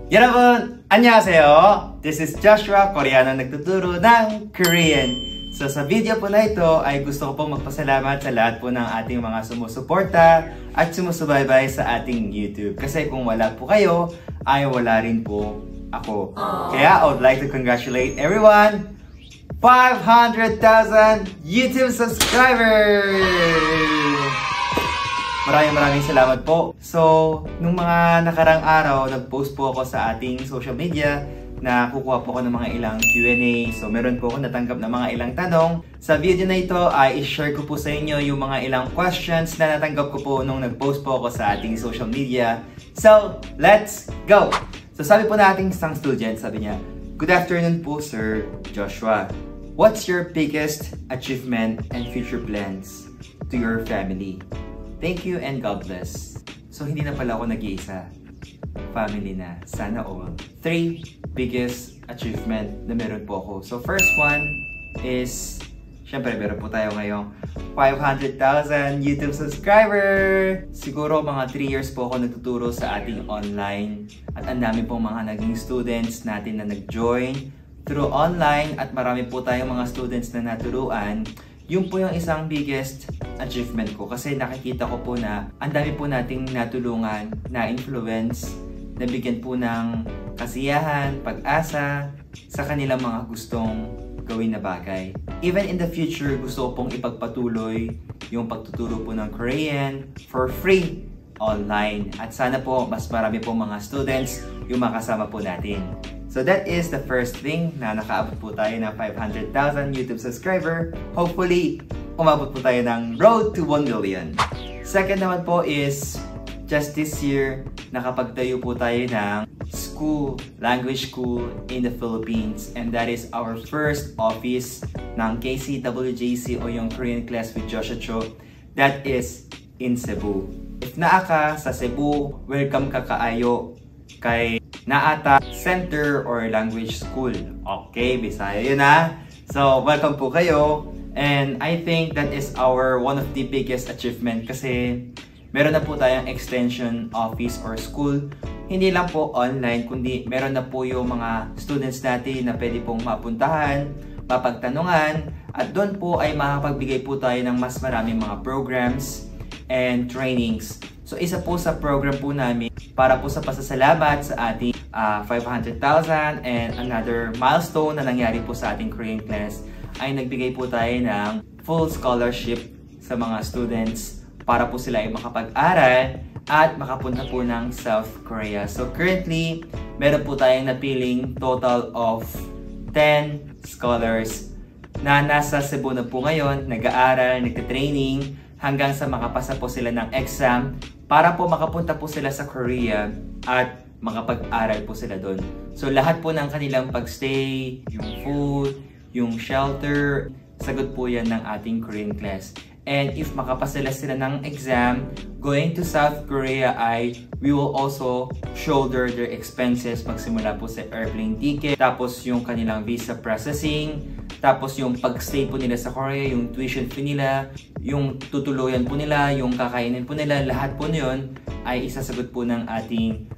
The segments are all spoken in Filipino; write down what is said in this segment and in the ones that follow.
Yaraban! Annyeonghaseyo! This is Joshua, Koreano nagtuturo ng Korean. So sa video po na ito ay gusto ko pong magpasalamat sa lahat po ng ating mga sumusuporta at sumusubaybay sa ating YouTube. Kasi kung wala po kayo, ay wala rin po ako. Kaya I would like to congratulate everyone! 500,000 YouTube subscribers! Maraming salamat po. So, nung mga nakarang araw, nag-post po ako sa ating social media na kukuha po ako ng mga ilang Q&A. So, meron po ako natanggap na mga ilang tanong. Sa video na ito, ay i-share ko po sa inyo yung mga ilang questions na natanggap ko po nung nag-post po ako sa ating social media. So, let's go! So, sabi po na ating isang student, sabi niya, "Good afternoon po, Sir Joshua. What's your biggest achievement and future plans to your family? Thank you and God bless." So, hindi na pala ako nag-iisa. Family na. Sana all. 3 biggest achievement na meron po ako. So, first one is, syempre, meron po tayo ngayong 500,000 YouTube subscriber. Siguro mga 3 years po ako nagtuturo sa ating online. At ang dami pong mga naging students natin na nag-join through online. At marami po tayong mga students na naturuan. Yun po yung isang biggest achievement ko kasi nakikita ko po na ang dami po nating natulungan, na-influence, nabigyan po ng kasiyahan, pag-asa sa kanilang mga gustong gawin na bagay. Even in the future, gusto ko pong ipagpatuloy yung pagtuturo po ng Korean for free online. At sana po mas marami po mga students yung makasama po natin. So that is the first thing na nakaabot po tayo ng 500,000 YouTube subscriber. Hopefully, umabot po tayo ng road to 1 million. Second naman po is, just this year, nakapagtayo po tayo ng school, language school in the Philippines. And that is our first office ng KCWJC o yung Korean Class with Joshua Cho. That is in Cebu. If naa ka sa Cebu, welcome ka kaayo kay Naata Center or Language School. Okay, Bisaya yun ha. So, welcome po kayo. And I think that is one of the biggest achievement kasi meron na po tayong extension office or school. Hindi lang po online, kundi meron na po yung mga students natin na pwede pong mapuntahan, mapagtanungan, at doon po ay makapagbigay po tayo ng mas maraming mga programs and trainings. So, isa po sa program po namin para po sa pasasalamat sa ating 500,000 and another milestone na nangyari po sa ating Korean class ay nagbigay po tayo ng full scholarship sa mga students para po sila ay makapag-aral at makapunta po ng South Korea. So currently, meron po tayong napiling total of 10 scholars na nasa Cebu na po ngayon, nag-aaral, nagka-training hanggang sa makapasa po sila ng exam para po makapunta po sila sa Korea at makapag-aral po sila doon. So lahat po ng kanilang pagstay, yung food, yung shelter, sagot po yan ng ating Korean class. And if makapasa sila ng exam, going to South Korea ay we will also shoulder their expenses magsimula po sa airplane ticket, tapos yung kanilang visa processing, tapos yung pagstay po nila sa Korea, yung tuition fee nila, yung tutuluyan po nila, yung kakainin po nila, lahat po yun ay isasagot po ng ating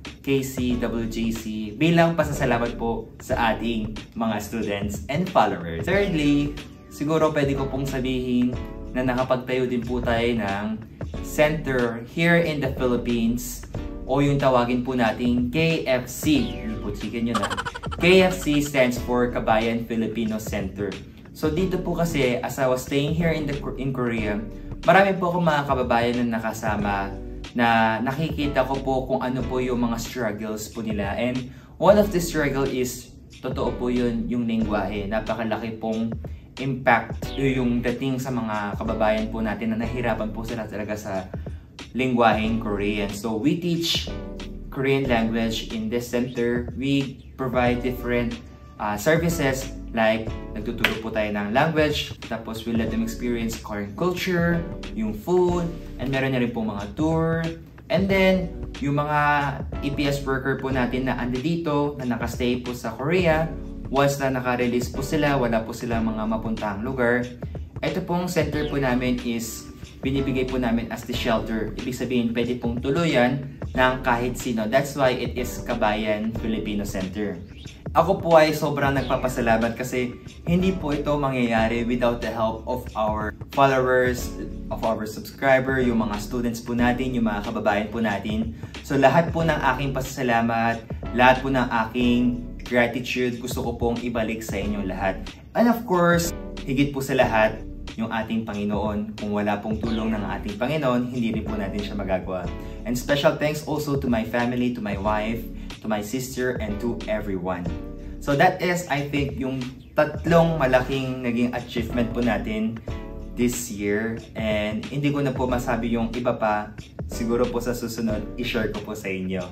KCWJC bilang pasasalamat po sa ating mga students and followers. Thirdly, siguro pwede ko pong sabihin na nakapagtayo din po tayo ng center here in the Philippines o yung tawagin po nating KFC. Hindi po chicken yun ha. KFC stands for Kabayan Filipino Center. So dito po kasi, as I was staying here in Korea, marami po akong mga kababayan na nakasama na nakikita ko po kung ano po yung mga struggles po nila. And one of the struggle is, totoo po yun, yung lengguwahe. Napakalaki pong impact yung dating sa mga kababayan po natin na nahirapan po sila talaga sa lengguwaheng Korean. So we teach Korean language in this center. We provide different services like nagtuturo po tayo ng language, tapos we let them experience Korean culture, yung food, and meron na rin po mga tour. And then, yung mga EPS worker po natin na ando dito, na nakastay po sa Korea, once na naka-release po sila, wala po sila mga mapuntahang lugar. Ito pong center po namin is binibigay po namin as the shelter. Ibig sabihin, pwede pong tuluyan ng kahit sino. That's why it is Kabayan Filipino Center. Ako po ay sobrang nagpapasalamat kasi hindi po ito mangyayari without the help of our followers, of our subscriber, yung mga students po natin, yung mga kababayan po natin. So lahat po ng aking pasasalamat, lahat po ng aking gratitude, gusto ko pong ibalik sa inyong lahat. And of course, higit po sa lahat, yung ating Panginoon. Kung wala pong tulong ng ating Panginoon, hindi rin po natin siya magagawa. And special thanks also to my family, to my wife, to my sister, and to everyone. So that is, I think, yung tatlong malaking naging achievement po natin this year. And hindi ko na po masabi yung iba pa. Siguro po sa susunod, i-share ko po sa inyo.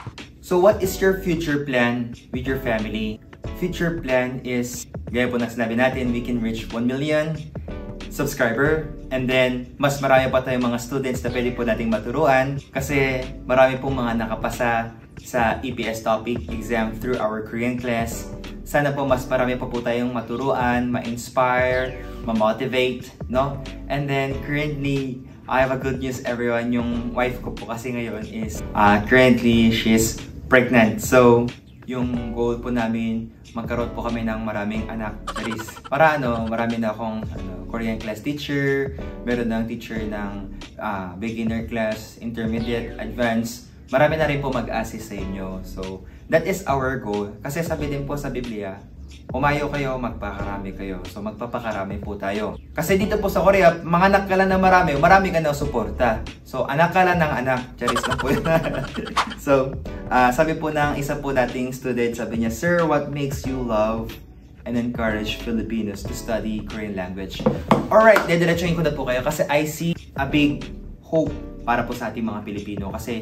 So what is your future plan with your family? Future plan is, gaya po na sinabi natin, we can reach 1 million subscriber, and then mas marami pa tayong mga students na pwede po nating maturuan kasi marami pong mga nakapasa sa EPS topic exam through our Korean class. Sana po mas marami pa po tayong maturuan, ma-inspire, ma-motivate, no? And then currently, I have a good news everyone. Yung wife ko po kasi ngayon is currently she's pregnant. So yung goal po namin, magkaroon po kami ng maraming anak. That is, marami na akong Korean class teacher, meron ng teacher ng beginner class, intermediate, advanced. Marami na rin po mag-assist sa inyo. So, that is our goal. Kasi sabi din po sa Biblia, umayo kayo, magpakarami kayo. So, magpapakarami po tayo. Kasi dito po sa Korea, mga anak ka lang na marami ka na suporta. So, anak ka lang ng anak. Charis na po yun. So, sabi po ng isa po dating student, sabi niya, "Sir, what makes you love and encourage Filipinos to study Korean language?" Alright, dediretsuhin ko na po kayo kasi I see a big hope para po sa ating mga Pilipino kasi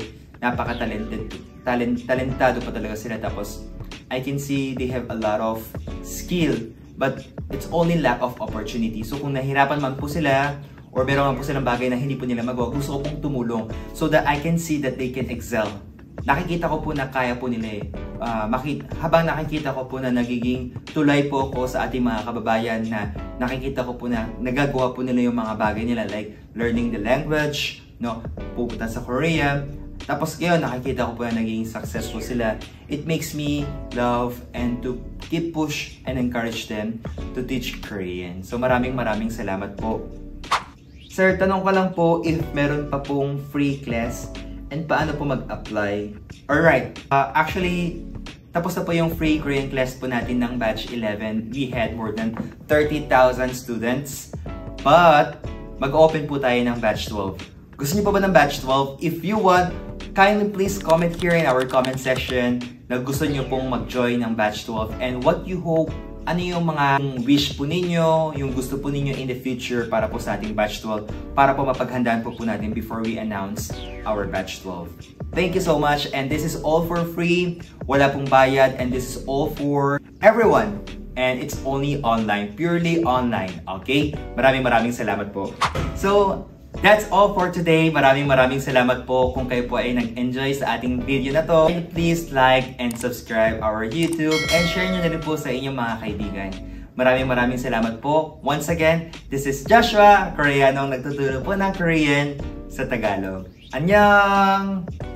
talentado pa talaga sila, tapos I can see they have a lot of skill, but it's only lack of opportunity. So kung nahirapan man po sila or meron man po silang bagay na hindi po nila magawa, gusto ko pong tumulong so that I can see that they can excel. Nakikita ko po na kaya po nila eh. Habang nakikita ko po na nagiging tulay po ko sa ating mga kababayan, na nakikita ko po na nagagawa po nila yung mga bagay nila like learning the language, no, pupunta sa Korea. Tapos ngayon, nakikita ko po na naging successful sila. It makes me love and to keep push and encourage them to teach Korean. So maraming salamat po. Sir, tanong ko lang po if meron pa pong free class and paano po mag-apply. Alright, actually, tapos na po yung free Korean class po natin ng batch 11. We had more than 30,000 students. But, mag-open po tayo ng batch 12. Gusto niyo pa ba ng batch 12? If you want, kindly please comment here in our comment section na gusto niyo pong mag-join ng batch 12 and what you hope, ano yung mga wish po ninyo, yung gusto po ninyo in the future para po sa ating batch 12, para po mapaghandaan po natin before we announce our batch 12. Thank you so much, and this is all for free, wala pong bayad, and this is all for everyone. And it's only online, purely online, okay? Maraming salamat po. So, that's all for today. Maraming salamat po kung kayo po ay nag-enjoy sa ating video na to. Please like and subscribe our YouTube and share nyo na rin po sa inyong mga kaibigan. Maraming salamat po. Once again, this is Joshua, Koreanong nagtuturo po ng Korean sa Tagalog. Annyeong!